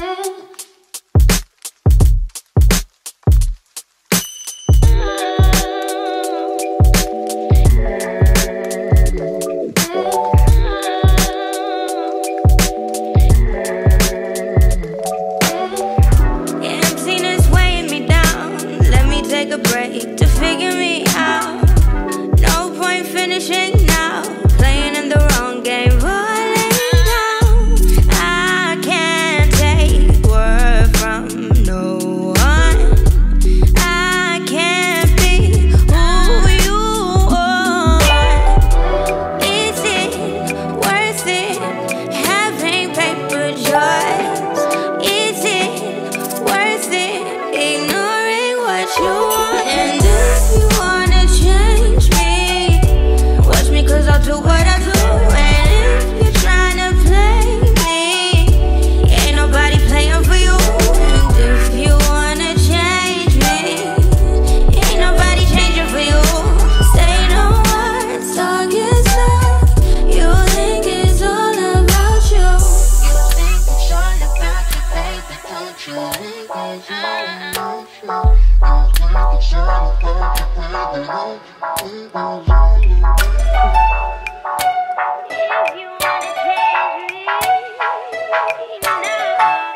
Emptiness weighing me down. Let me take a break to figure me out. No point finishing now, playing in the wrong game, falling down. I can't take word from no one. I can't be who you want. Is it worth it having paper joys? Is it worth it ignoring what you want? And if you wanna change me, watch me, 'cause I'll do what I do. And if you're trying to play me, ain't nobody playing for you. And if you wanna change me, ain't nobody changing for you. Say no words, talk is stuff. You think it's all about you. You think it's all about you, baby, don't you think it's all about you? You think it's all about you, baby, don't you think it's all about you? If you wanna change me now.